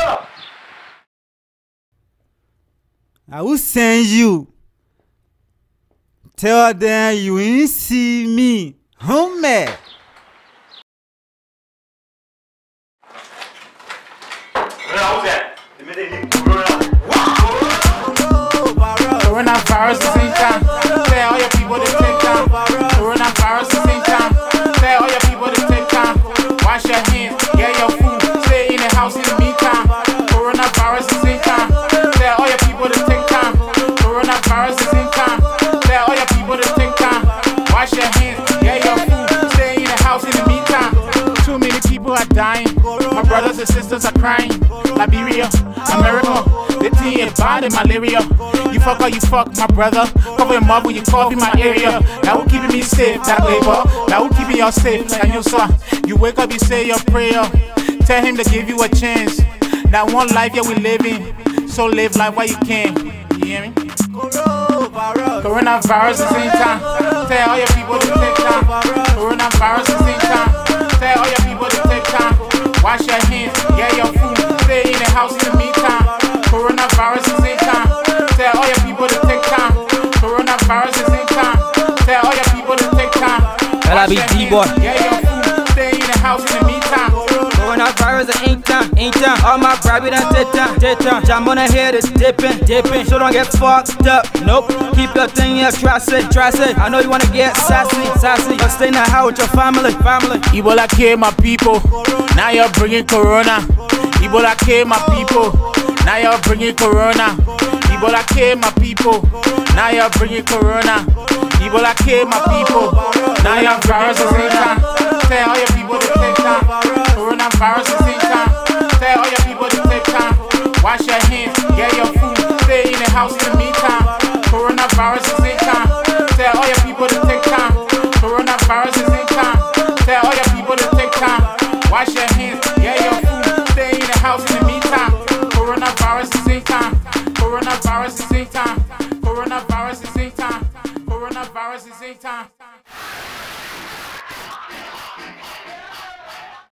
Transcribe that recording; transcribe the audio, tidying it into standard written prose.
I will send you. Tell them you ain't see me. Homie. Coronavirus is in town. Tell all your people to take time. Coronavirus is in town. Tell all your people to take time. Wash your hands, get your food, stay in the house in the meantime. Coronavirus is in town. Tell all your people to take time. Coronavirus is in town. Tell all your people to take time. Wash your hands, get your food, stay in the house in the meantime. Too many people are dying. My brothers and sisters are crying. Liberia, America, the tea is bad in malaria. You fuck or you fuck, my brother. Cover your mouth when you cough in my area. That will keep me safe, that labor. That will keep y'all safe. And you saw, you wake up, you say your prayer. Tell him to give you a chance. That one life, yeah, we living. So live life while you can. You hear me? Coronavirus is in town. Tell all your people to take time. Coronavirus is in town. Tell all your people to take time. Wash your hands, get your food, stay in the house in the meantime. Coronavirus is in town. Tell all your people to take time. Coronavirus is in town. Tell all your people to take time. DBOY. Get your food, stay in the house in the meantime. Coronavirus ain't time. All my bribe it and take time. Jam on the head is dipping. So don't get fucked up. Nope. Keep your thing here, try say. I know you wanna get sassy. But stay in the house with your family. Ebola killed my people. Now you're bringing corona. Ebola killed my people. Now you're bringing corona. Ebola killed my people. Now you're bringing corona. Ebola killed my people. Now your virus is in town. Tell all your people to take time. Coronavirus is in town. Tell all your people to take time. Wash your hands, get your food, stay in the house in the meantime. Coronavirus is in town. Tell all your people to take time. Coronavirus is in town. Tell all your people to take time. Wash your hands, get your food, stay in the house in the meantime. Coronavirus is in town. Coronavirus is in town. Coronavirus is in town. Coronavirus is in town.